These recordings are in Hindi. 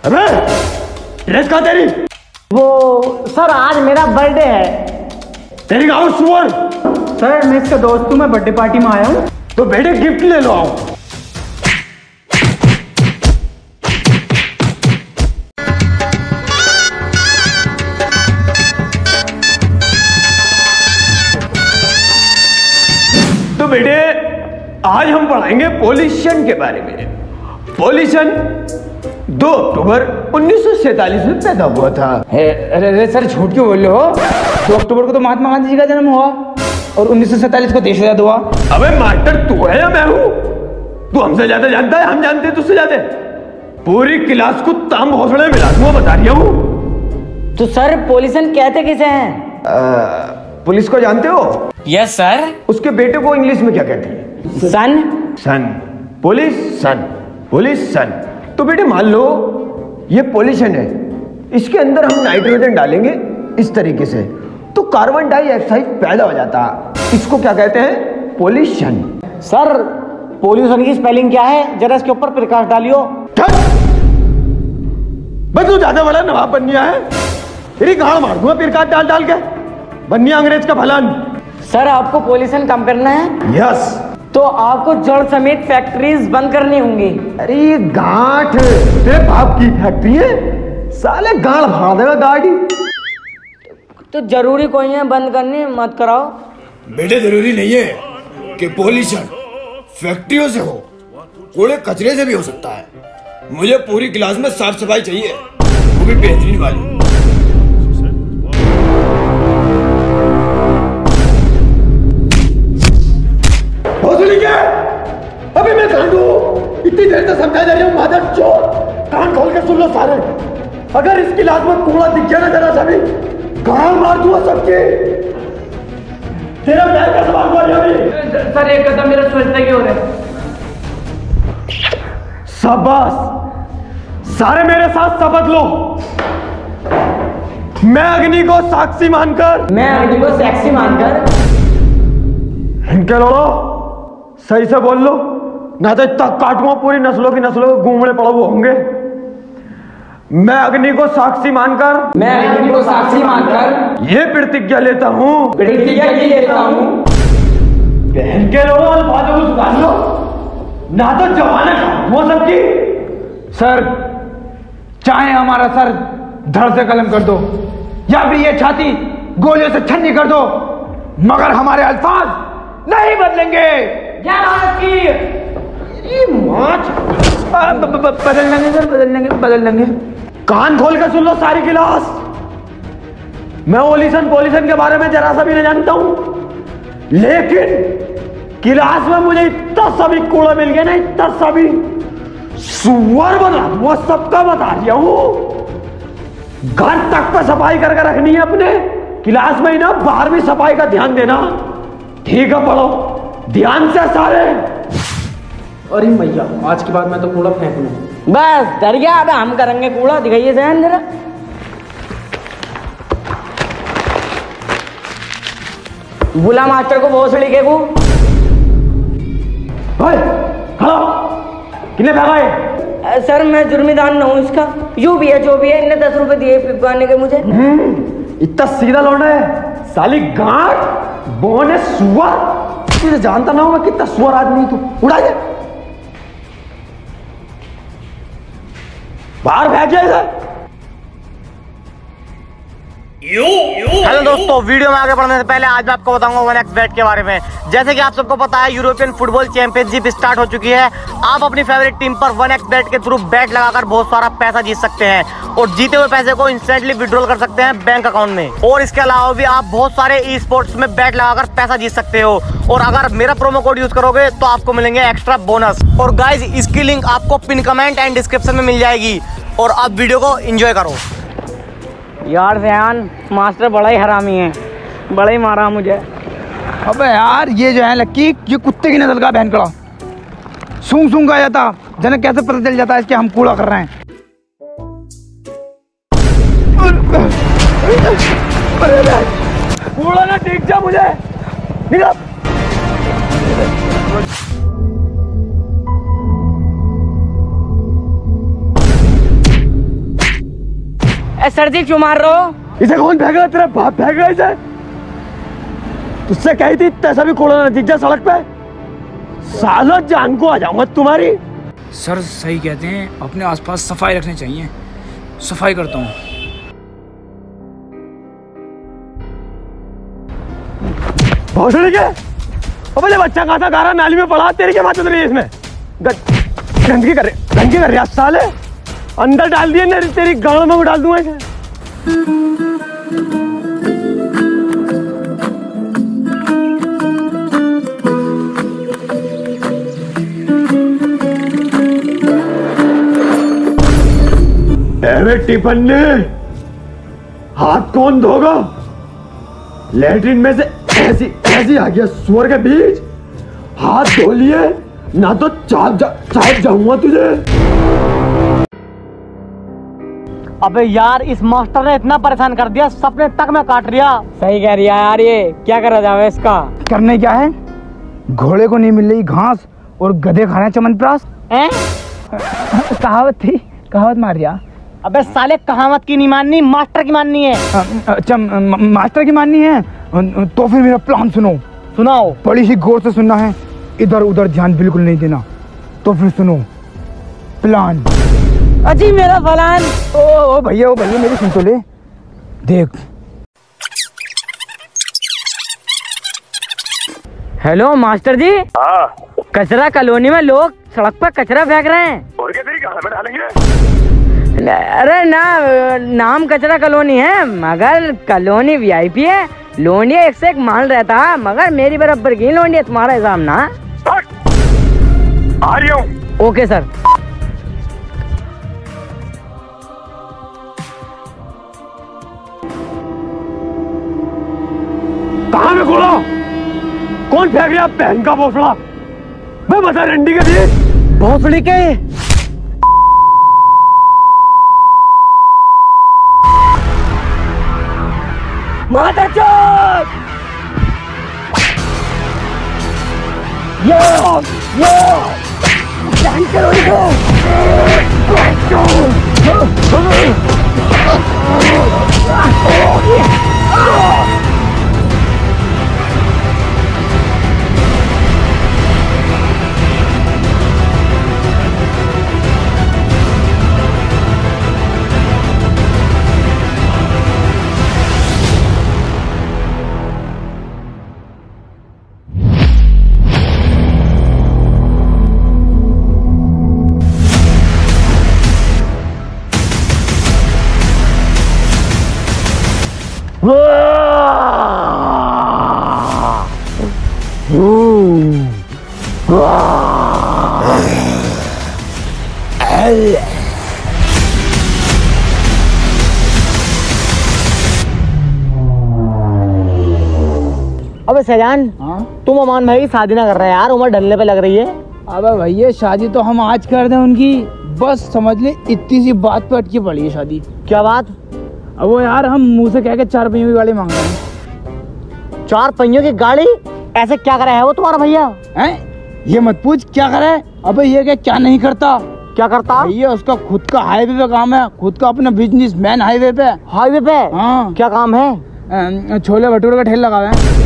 अबे ड्रेस कहाँ तेरी? वो सर आज मेरा बर्थडे है। तेरी गाँव सुअर। सर मैं इसका दोस्त हूँ, मैं बर्थडे पार्टी में आया हूँ। तो बेटे गिफ्ट ले लो आओ। तो बेटे आज हम पढ़ाएंगे पॉल्यूशन के बारे में। पॉल्यूशन 2 अक्टूबर 1947 में पैदा हुआ था। अरे सर झूठ क्यों बोल रहे हो? 2 अक्टूबर को तो महात्मा गांधी जी का जन्म हुआ और 1947 को देश आजाद हुआ। अबे मास्टर तू है या मैं हूँ? तू हमसे ज्यादा जानता है, हम जानते हैं तुझसे ज्यादा। पूरी क्लास को ताम घोसड़े मिला दूंगा, बता रही हूँ। तो सर पॉल्यूशन कहते किसे हैं? पुलिस को जानते हो? Yes sir. उसके बेटे को इंग्लिश में क्या कहते हैं? Son. Son. Police son. Police son. तो बेटे मान लो ये पॉल्यूशन है, इसके अंदर हम नाइट्रोजन डालेंगे इस तरीके से तो कार्बन डाइऑक्साइड पैदा हो जाता। इसको क्या कहते हैं? पॉल्यूशन। सर पॉल्यूशन की स्पेलिंग क्या है? जरा इसके ऊपर प्रकाश डालियो। बस तू ज्यादा बड़ा नवाब बन गया है, तेरी गाड़ मार दूंगा प्रकाश डाल डाल के। बनिया अंग्रेज का फलान। सर आपको पॉल्यूशन कम करना है? यस। तो आपको जड़ समेत फैक्ट्रीज बंद करनी होंगी। अरे ये गांठ तेरे बाप की फैक्ट्री है, साले गाड़ फाड़ देगा गाड़ी। तो जरूरी कोई है बंद करनी, मत कराओ। बेटे जरूरी नहीं है कि पॉल्यूशन फैक्ट्रियों से हो, कूड़े कचरे से भी हो सकता है। मुझे पूरी क्लास में साफ सफाई चाहिए, वो भी बेहतरीन वाली। अभी मैं कांडू इतनी देर से समझा जा रही हूँ, मादर चोर। कान खोल के सुन लो सारे, अगर इस क्लास में कूड़ा दिख गया ना जरा सा भी, गाल मार दूंगा सबके। तेरा पैर का सवाल हुआ अभी। सर एक कदम मेरा सोचता क्यों हो रहा है? शाबाश, सारे मेरे साथ शपथ लो। मैं अग्नि को साक्षी मानकर, मैं अग्नि को सेक्सी मानकर। इनके लोड़ो सही से बोल लो, ना तो इतना काटूंगा पूरी नस्लों की नस्लों को घूमने पड़े वो होंगे। मैं अग्नि को साक्षी मानकर, मैं अग्नि को साक्षी मानकर ये प्रतिज्ञा लेता हूँ, प्रतिज्ञा ये लेता हूँ। बहन के लोगों अल्फाजों को सुधार लो, ना तो जवाना वो सबकी। सर चाहे हमारा सर धड़ से कलम कर दो या फिर ये छाती गोलियों से छन्नी कर दो, मगर हमारे अल्फाज नहीं बदलेंगे। क्या बात की? बदल लेंगे सर, बदल लेंगे। कान खोल के सुन लो सारी क्लास, मैं पॉल्यूशन के बारे में जरा सा भी नहीं जानता हूं, लेकिन क्लास में मुझे इतना सा भी कूड़ा मिल गया ना, इतना सा भी सुअर बना वो सबका बता दिया हूं। घर तक पे सफाई करके रखनी है अपने क्लास में ही ना, बाहर भी सफाई का ध्यान देना। ठीक है पढ़ो ध्यान से सारे। अरे भैया आज के बाद मैं तो कूड़ा फेंक लूँ। बस डर गया, अब हम करेंगे कूड़ा। दिखाइए जहन जरा। बुला मास्टर को भोसड़ी के को। खड़ा कितने पैसा है? सर मैं जुर्मीदार न हूँ इसका, जो भी है जो भी है, इन्हें 10 रुपए दिए पिपकाने के मुझे। इतना सीधा लौटा है साली गांठ बोने सुअर। तुझे जानता ना हूं मैं कितना सुअर आदमी, तू उड़ा जा बाहर फेंक जाए। हेलो दोस्तों, वीडियो में आगे बढ़ने से पहले आज मैं आपको बताऊंगा 1xBet के बारे में। जैसे कि आप सबको पता है यूरोपियन फुटबॉल चैंपियनशिप स्टार्ट हो चुकी है। आप अपनी फेवरेट टीम पर 1xBet के थ्रू बैट लगाकर बहुत सारा पैसा जीत सकते हैं और जीते हुए पैसे को इंस्टेंटली विड्रॉल कर सकते हैं बैंक अकाउंट में। और इसके अलावा भी आप बहुत सारे ई स्पोर्ट्स में बैट लगाकर पैसा जीत सकते हो। और अगर मेरा प्रोमो कोड यूज करोगे तो आपको मिलेंगे एक्स्ट्रा बोनस। और गाइज इसकी लिंक आपको पिन कमेंट एंड डिस्क्रिप्शन में मिल जाएगी। और आप वीडियो को एंजॉय करो। यार फैन मास्टर बड़ा ही हरामी है, बड़ा ही मारा मुझे। अबे यार ये जो है लक्की, ये कुत्ते की नस्ल का बहन कड़ा सूंघ सूंघ आ जाता, जने कैसे पता चल जाता है इसके हम कूड़ा कर रहे हैं। कूड़ा ना टिक जा मुझे, निकल। सर जी क्यों मार रहे हो? इसे कौन फेंका? तेरा बाप फेंका इसे? तुझसे कही थी तैसा भी कूड़ा ना जीजा सड़क पे। सालों जान को आ जाऊंगा तुम्हारी। सर सही कहते हैं, अपने आसपास सफाई रखनी चाहिए। सफाई करता हूँ। भोसड़ी के अबे बच्चा कहा था गारा नाली में पड़ा, तेरी क्या बात चल रही है इसमें? गंदगी कर रही है साले। अंदर डाल दिए ना, तेरी गाड़ में डाल दूंगा इसे। टिपन्ने हाथ कौन धोगा? लैट्रिन में से ऐसी आ गया सुअर के बीच। हाथ धो लिए ना तो चाप जाऊंगा तुझे। अबे यार इस मास्टर ने इतना परेशान कर दिया, सपने तक में काट रिया। सही कह रही है यार, ये क्या करा जाए इसका? करने क्या है? घोड़े को नहीं मिल रही घास और गधे खा रहे हैं चमनप्राश। कहावत थी, कहावत मार दिया। अबे साले कहावत की नहीं माननी, मास्टर की माननी है। अच्छा मास्टर की माननी है तो फिर मेरा प्लान सुनो। सुनाओ। बड़ी सी गौर से सुनना है, इधर उधर ध्यान बिल्कुल नहीं देना। तो फिर सुनो प्लान। अजी मेरा प्लान। ओ भैया मेरी सुन तो ले। देख। Hello master ji. हाँ। कचरा कॉलोनी में लोग सड़क पर कचरा फेंक रहे हैं। और क्या तेरी गाड़ में डालेंगे? अरे ना, नाम कचरा कॉलोनी है मगर कॉलोनी वीआईपी है। लोंडिया एक से एक माल रहता है, मगर मेरी बराबर की लोंडिया, तुम्हारा हिसाब ना। आ रही हूँ। Okay sir. कहाँ में घोड़ा? कौन फेंक रहा बहन का भोसड़ा? मैं बता रंडी के लिए भोसड़ी के माता चोट। यो जान करो इनको। अबे सजान, तुम अमान भाई की शादी ना कर रहे यार, उम्र ढलने पे लग रही है। अबे भैया शादी तो हम आज कर दें उनकी, बस समझ ले इतनी सी बात पे अटकी पड़ी है शादी। क्या बात? अब वो यार हम मुंह से कह के 4 पहियों की गाड़ी मांग रहे हैं। 4 पहियों की गाड़ी? ऐसे क्या करा है वो तुम्हारा भैया? हैं? ये मत पूछ क्या करे। अबे ये क्या नहीं करता। क्या करता? भैया उसका खुद का हाईवे पे काम है, खुद का अपना बिजनेस मैन हाईवे पे। हाईवे पे? हाँ। क्या काम है? छोले भटूरे का ठेल लगा हुआ है।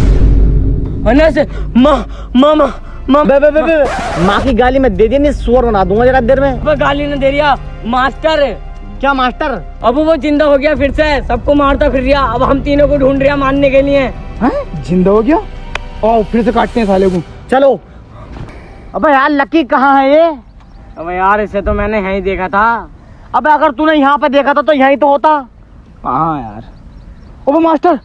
माँ की गाली में दे दी, नहीं सुअर बना दूंगा जरा देर में। गाली ने दे दिया मास्टर। क्या मास्टर? अब वो जिंदा हो गया फिर से, सबको मारता फिर रहा। अब हम तीनों को ढूंढ रहा मारने के लिए। हैं? जिंदा हो गया? और फिर से काटते हैं साले को। चलो। अबे यार लकी कहाँ है ये? अबे यार इसे तो मैंने यहीं देखा था। अबे अगर तूने यहाँ पे देखा था तो यहीं तो होता। हाँ यार। अबे मास्टर,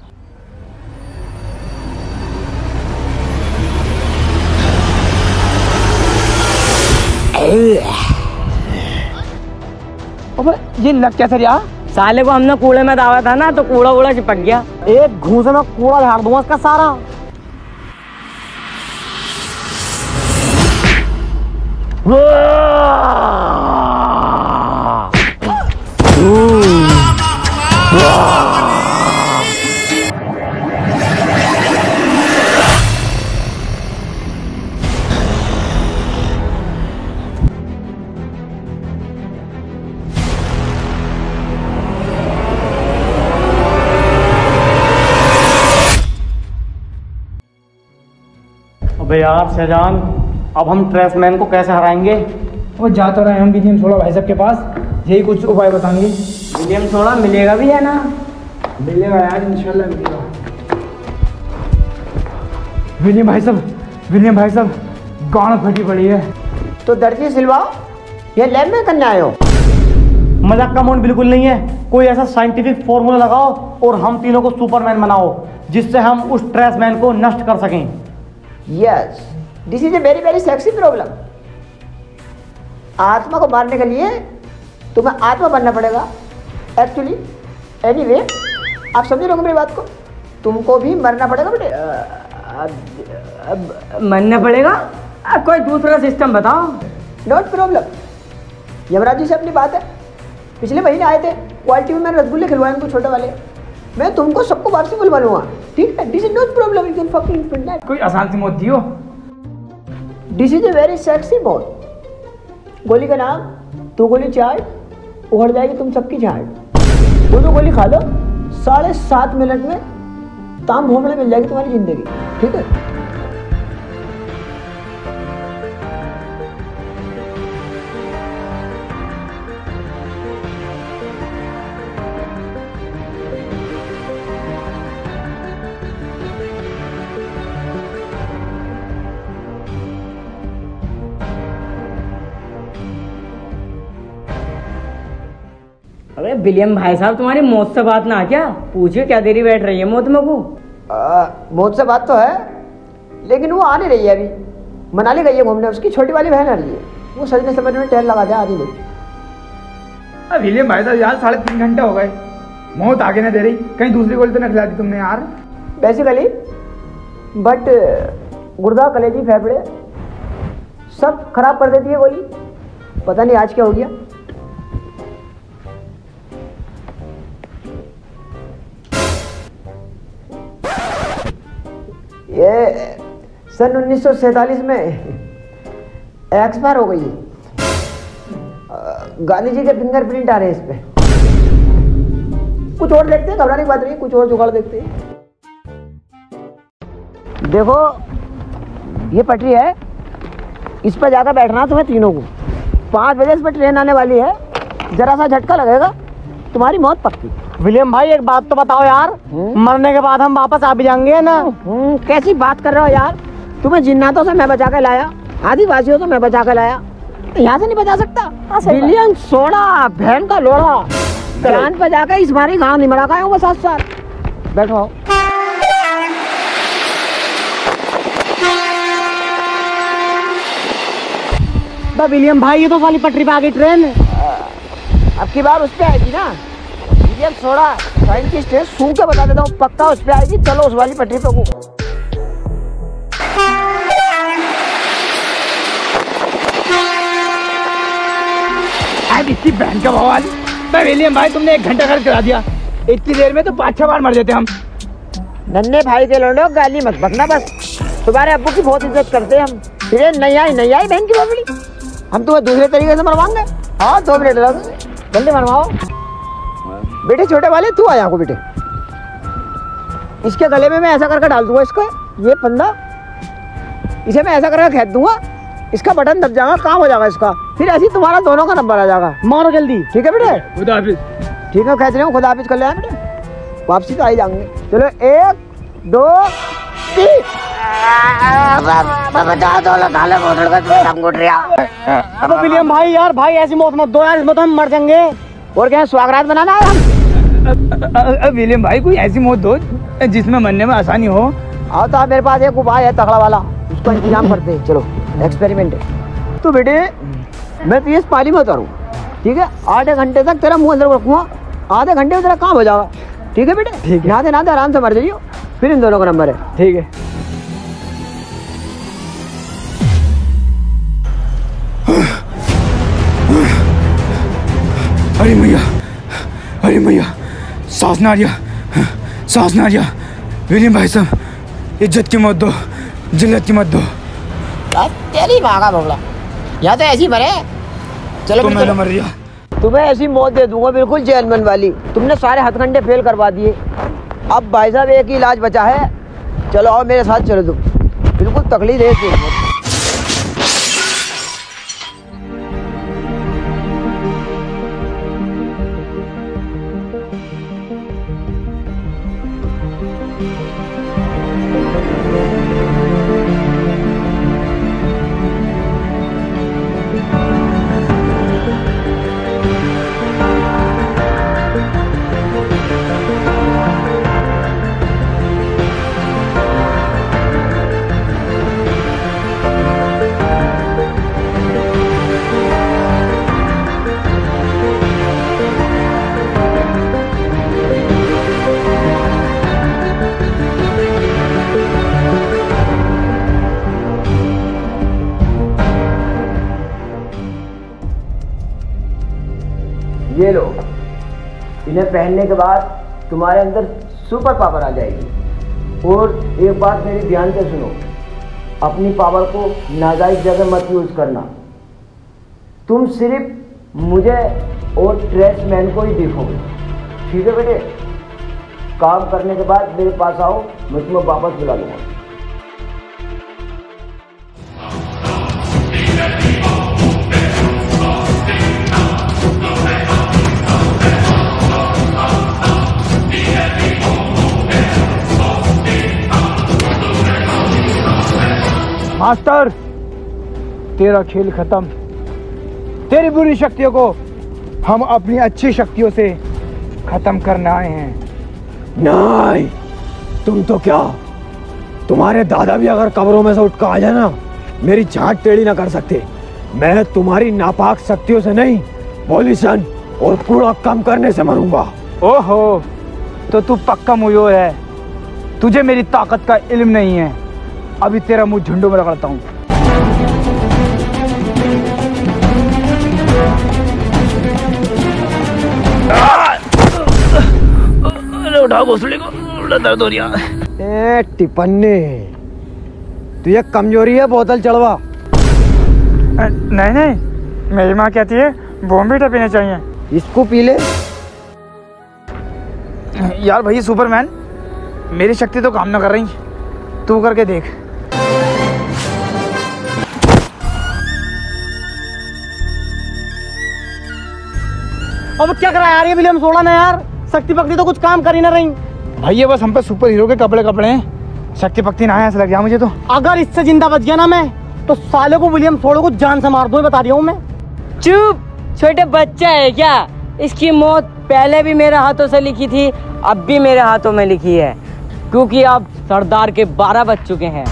अबे ये लग कैसे रहा? साले को हमने कूड़े में दावा था ना, तो कूड़ा वूड़ा चिपक गया। एक घूंसे में कूड़ा झाड़ दूंगा इसका सारा। अबे यार शहजान, अब हम ट्रेसमैन को कैसे हराएंगे? वो जा तो रहे हम विलियम सोडा भाई साहब के पास, यही कुछ उपाय बताएंगे। विलियम सोडा मिलेगा भी है ना? मिलेगा यार, इंशाल्लाह मिलेगा। विलियम भाई साहब गांड फटी पड़ी है। तो दर्जी सिलवाओ, ये लैब में करने आए हो? मजाक का मूड बिल्कुल नहीं है। कोई ऐसा साइंटिफिक फॉर्मूला लगाओ और हम तीनों को सुपरमैन बनाओ, जिससे हम उस ट्रेसमैन को नष्ट कर सकें। Yes, this is a very very sexy problem. आत्मा को मारने के लिए तुम्हें आत्मा बनना पड़ेगा। एक्चुअली एनीवे, आप समझ रहे हो मेरी बात को? तुमको भी मरना पड़ेगा बेटे। मरना पड़ेगा? कोई दूसरा सिस्टम बताओ। नॉट प्रॉब्लम, यमराज जी से अपनी बात है। पिछले महीने आए थे, क्वालिटी में मैंने रसगुल्ले खिलवाए उनको छोटे वाले। मैं तुमको सबको वापसी बुलवा लूंगा, ठीक है? This is not problem, you can fucking print that. कोई आसान सी मौत दियो। This is a very sexy मौत। गोली का नाम, तू गोली चाट, उगड़ जाएगी तुम सबकी झाट। वो जो गोली खा लो, 7.5 मिनट में ताम भोमड़े मिल जाएगी तुम्हारी जिंदगी, ठीक है? अरे विलियम भाई साहब, तुम्हारी मौत से बात ना क्या? पूछिए क्या देरी बैठ रही है मौत में को? मौत से बात तो है, लेकिन वो आ नहीं रही है अभी। मनाली गई है घूमने, उसकी छोटी वाली बहन आ रही है। वो सजने समझने में टहल लगा दे, आ रही नहीं। विलियम भाई साहब यार 3.5 घंटे हो गए, मौत आगे ना दे रही। कहीं दूसरी गोली तो न खिला दी तुमने यार? बेसिकली बट गुर्दा, कलेजी, फेफड़े सब खराब कर देती है गोली। पता नहीं आज क्या हो गया। ये सन 1947 में एक्सपायर हो गई है। गांधी जी के फिंगरप्रिंट आ रहे हैं इस पे। कुछ और देखते हैं, घबराने की बात नहीं, कुछ और जुगाड़ देखते हैं। देखो ये पटरी है, इस पर जाकर बैठना तुम्हें तीनों को। 5 बजे इस पर ट्रेन आने वाली है, जरा सा झटका लगेगा तुम्हारी मौत पक्की। विलियम भाई एक बात तो बताओ यार, मरने के बाद हम वापस आ भी जाएंगे ना? कैसी बात कर रहे हो यार? तुम्हें जिन्नातों से मैं बचा के लाया, आदिवासियों से मैं बचा के लाया, यहाँ से नहीं बचा सकता? विलियम सोडा, बहन का लोड़ा, कान पे जाकर इस बारी गाँव नहीं मरा का 7 साल। बैठो। विलियम भाई ये तो वाली पटरी पे आ गई ट्रेन। अब की बार उस पे आएगी ना? विलियम सोडा साइंटिस्ट है, सूंघ के बता देता हूँ, पक्का उस पे आएगी। चलो उस वाली पटरी पे को। इतनी बहन का बवाल। विलियम भाई तुमने 1 घंटा खर्च करा दिया, इतनी देर में तो 5-6 बार मर जाते हम। नन्हे भाई के लोगों गाली मत बकना बस। तुम्हारे अब्बू की बहुत इज्जत करते हैं हम। फिर नहीं आई बहन की बबली, हम तुम्हें दूसरे तरीके से मरवाएंगे। हाँ 2 मिनट लगेंगे, जल्दी मरवाओ। बेटे छोटे वाले तू आ यहाँ बेटे, इसके गले में मैं ऐसा करके डाल दूंगा इसको, ये पंदा, इसे मैं ऐसा करके खेच दूंगा, इसका बटन दब जाएगा, काम हो जाएगा इसका। फिर ऐसे तुम्हारा दोनों का नंबर आ जाएगा। मारो जल्दी। ठीक है बेटे? खुदा हाफिज। ठीक है, खेच रहे हो, खुदा हाफिज कर ले बेटे, वापसी तो आ ही जाएंगे। चलो 1 2 3। अब विलियम भाई यार, भाई ऐसी मौत मत दो यार, इसमें तो हम मर जाएंगे। और क्या स्वागरात बनाना है हम? विलियम भाई कोई ऐसी मौत दो जिसमें मरने में आसानी हो। आओ तो मेरे पास एक उपाय है तगड़ा वाला, उसका इंतजाम करते हैं। चलो एक्सपेरिमेंट है। तो बेटे मैं तो इस पाली में उतारूँ, ठीक है? आधे घंटे तक तेरा मुंह अंदर रखूँगा, आधे घंटे में तेरा काम हो जाएगा, ठीक है बेटे? ठीक है। नहाते आराम से मर जाइयो, फिर इन दोनों का नंबर है। ठीक है। अरे मैया, सांस ना आ रहा। विलियम भाई साहब इज्जत की मत दो, जिल्लत की मत दो। तेरी भागा बोला, या तो ऐसी मरे। चलो मैंने मर दिया। तुम्हें ऐसी मौत दे दूंगा बिल्कुल जेलमन वाली। तुमने सारे हथकंडे फेल करवा दिए। अब भाई साहब एक ही इलाज बचा है, चलो आओ मेरे साथ, चलो तुम। बिल्कुल तकलीफ है। ये लो, इन्हें पहनने के बाद तुम्हारे अंदर सुपर पावर आ जाएगी। और एक बात मेरी ध्यान से सुनो, अपनी पावर को नाजायज जगह मत यूज करना। तुम सिर्फ मुझे और ट्रेस मैन को ही देखोगे, ठीक है बेटे? काम करने के बाद मेरे पास आओ, मैं तुम्हें वापस बुला लूंगा। मास्टर, तेरा खेल खत्म। तेरी बुरी शक्तियों को हम अपनी अच्छी शक्तियों से खत्म करने आए हैं। नहीं, तुम तो क्या, तुम्हारे दादा भी अगर कब्रों में से उठ कर आ जाए ना, मेरी झाट टेढ़ी ना कर सकते। मैं तुम्हारी नापाक शक्तियों से नहीं, पॉल्यूशन और कूड़ा कम करने से मरूंगा। ओहो, तो तू पक्का मुझोर है, तुझे मेरी ताकत का इल्म नहीं है। अभी तेरा मुंह झुंडों में रगड़ता हूँ। उठाओ घोसले को, दर्द हो रहा है। टिपन्ने, तुझे कमजोरी है बोतल चढ़वा। नहीं नहीं, मेरी माँ कहती है बॉम्बीटा पीने चाहिए। इसको पी ले। यार भैया सुपरमैन, मेरी शक्ति तो काम ना कर रही, तू करके देख। अब क्या करा यार ये विलियम 16 ने यार, शक्ति पक्ति तो कुछ काम कर ही ना रही। भैया बस हम पे सुपर हीरो के कपड़े हैं, शक्ति पक्ति ना है ऐसा लग गया मुझे तो। अगर इससे जिंदा बच गया ना मैं, तो साले को विलियम 16 को जान से मार दूं, बता रही हूँ मैं। चुप, छोटे बच्चा है क्या? इसकी मौत पहले भी मेरे हाथों से लिखी थी, अब भी मेरे हाथों में लिखी है, क्योंकि अब सरदार के 12 बज चुके हैं।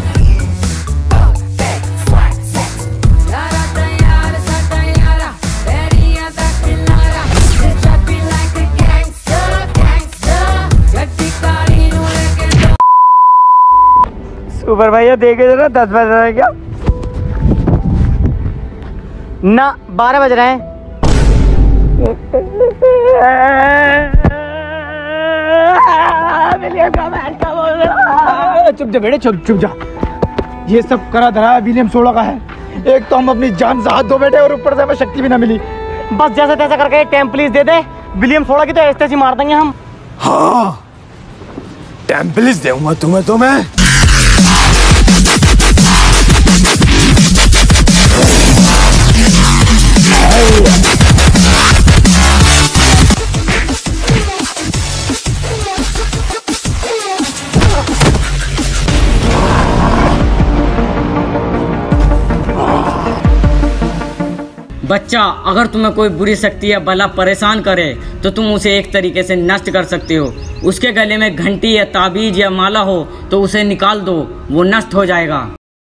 सुपर भैया देखे जरा 10 बज रहा है क्या? ना 12 बज रहे हैं। चुप जा बेटे, चुप जा। ये सब करा धरा विलियम 16 का है। एक तो हम अपनी जान से हाथ धो बैठे और ऊपर से हमें शक्ति भी ना मिली। बस जैसे तैसे करके टेम्पलिस दे दे, विलियम 16 की तो ऐसे तैसी मार देंगे हम। हाँ, टेम्पलिस दूंगा तुम्हें तो मैं। बच्चा, अगर तुम्हें कोई बुरी शक्ति या बला परेशान करे तो तुम उसे एक तरीके से नष्ट कर सकते हो। उसके गले में घंटी या ताबीज या माला हो तो उसे निकाल दो, वो नष्ट हो जाएगा।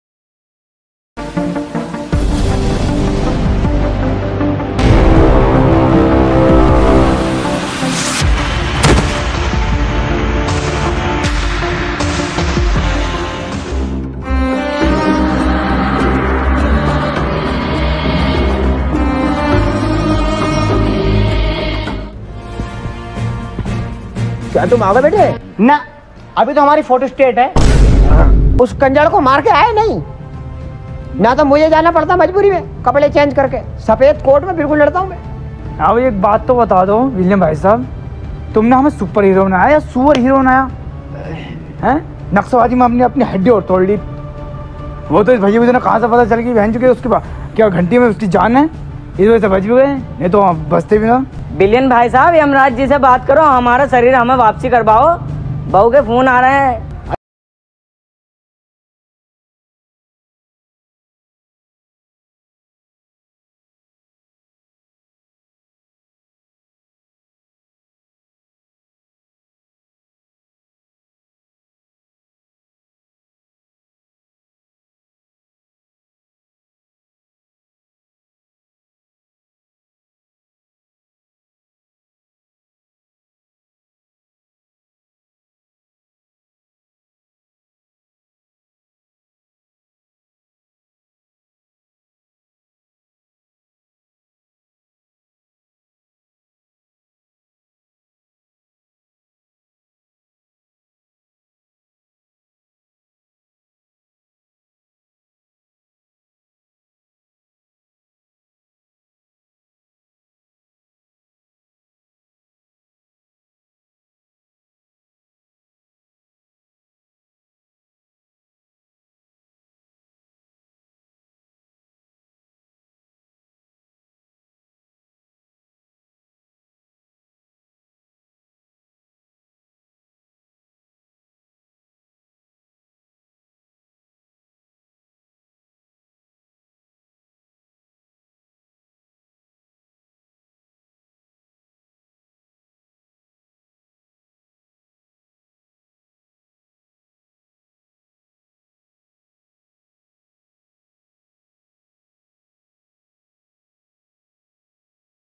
क्या तुम आ गए बेटे? ना, अभी तो हमारी फोटो स्टेट है। उस कंजड़ को मार के आए नहीं ना, तो मुझे जाना पड़ता मजबूरी में, कपड़े चेंज करके। सफेद कोट में बिल्कुल लड़ता हूँ मैं। अब एक बात तो बता दो विलियम भाई साहब, तुमने हमें सुपर हीरो बनाया या सुअर हीरो बनाया है? नक्सलवादी में हमने अपनी हड्डी और तोड़ ली, वो तो इस भैया मुझे कहाँ से पता चल गई बहन चुके उसके पास क्या घंटी में उसकी जान है, इस वजह से बच भी गए, नहीं तो बचते भी ना। बिलियन भाई साहब, यमराज जी से बात करो, हमारा शरीर हमें वापसी करवाओ, बहू के फोन आ रहे हैं।